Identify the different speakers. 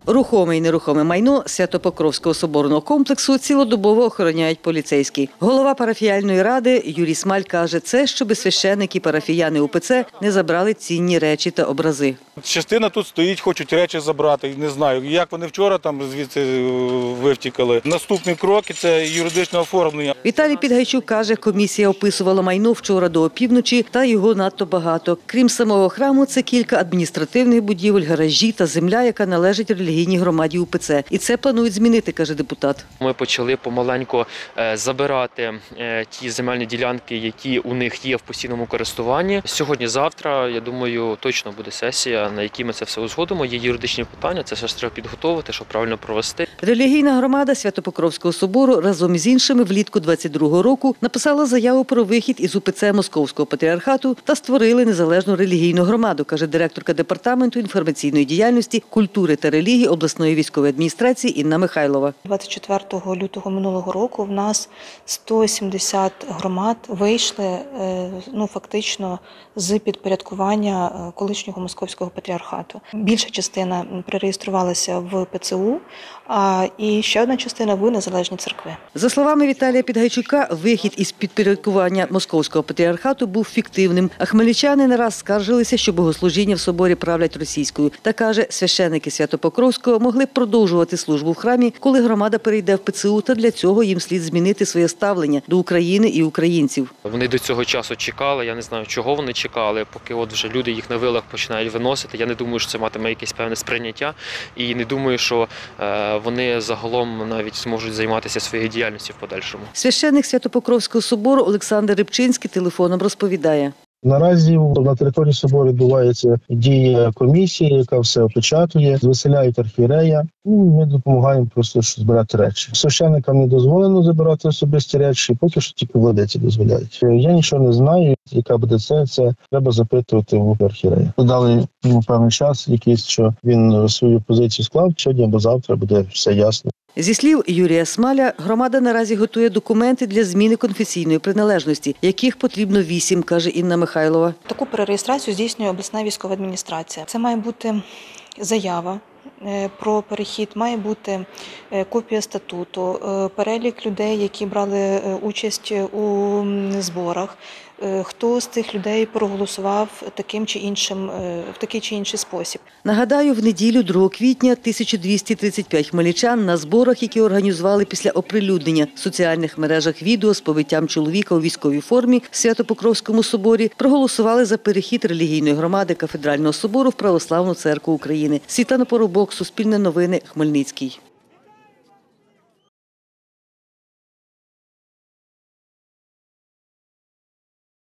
Speaker 1: Рухоме і нерухоме майно Свято-Покровського соборного комплексу цілодобово охороняють поліцейські. Голова парафіяльної ради Юрій Смаль каже, це щоби священники, парафіяни УПЦ не забрали цінні речі та образи.
Speaker 2: Частина тут стоїть, хочуть речі забрати. Не знаю, як вони вчора там звідси вивтікали. Наступний крок – це юридичне оформлення.
Speaker 1: Віталій Підгайчук каже, комісія описувала майно вчора до опівночі, та його надто багато. Крім самого храму, це кілька адміністративних будівель, гаражі та земля, яка належить релігійній громаді УПЦ. І це планують змінити, каже депутат.
Speaker 3: Ми почали помаленьку забирати ті земельні ділянки, які у них є в постійному користуванні. Сьогодні-завтра, я думаю, точно буде сесія, на якій ми це все узгодимо. Є юридичні питання, це все ж треба підготовити, щоб правильно провести.
Speaker 1: Релігійна громада Свято-Покровського собору разом із іншими влітку 22-го року написала заяву про вихід із УПЦ Московського патріархату та створили незалежну релігійну громаду, каже директорка департаменту інформаційної діяльності, культури та релігії обласної військової адміністрації Інна Михайлова.
Speaker 4: 24 лютого минулого року в нас 170 громад вийшли фактично з підпорядкування колишнього Московського патріархату. Більша частина перереєструвалася в ПЦУ, і ще одна частина в незалежні церкви.
Speaker 1: За словами Віталія Підгайчука, вихід із підпорядкування Московського патріархату був фіктивним, а хмельничани не раз скаржилися, що богослужіння в соборі правлять російською. Та каже, священники Свято-Покровського могли б продовжувати службу в храмі, коли громада перейде в ПЦУ, та для цього їм слід змінити своє ставлення до України і українців.
Speaker 3: Вони до цього часу чекали, я не знаю, чого вони чекали, поки от вже люди їх на вилах починають виносити. Я не думаю, що це матиме якесь певне сприйняття, і не думаю, що вони загалом навіть зможуть займатися своєю діяльністю в подальшому.
Speaker 1: Священник Свято-Покровського собору Олександр Рибчинський телефоном розповідає.
Speaker 5: Наразі на території собору відбувається дія комісії, яка все опечатує, виселяють архієрея. Ми допомагаємо просто збирати речі. Священникам не дозволено забирати особисті речі, поки що тільки владиці дозволяють. Я нічого не знаю, яка буде це треба запитувати у архієрея. Дали йому певний час, якийсь, що він свою позицію склав, сьогодні або завтра буде все ясно.
Speaker 1: Зі слів Юрія Смаля, громада наразі готує документи для зміни конфесійної приналежності, яких потрібно 8, каже Інна Михайлова.
Speaker 4: Таку перереєстрацію здійснює обласна військова адміністрація. Це має бути заява про перехід, має бути копія статуту, перелік людей, які брали участь у зборах, хто з цих людей проголосував в такий чи інший спосіб.
Speaker 1: Нагадаю, в неділю 2 квітня 1235 хмельничан на зборах, які організували після оприлюднення в соціальних мережах відео з побиттям чоловіка у військовій формі в Свято-Покровському соборі, проголосували за перехід релігійної громади Кафедрального собору в Православну церкву України. Світлана Поробок, Суспільне новини, Хмельницький.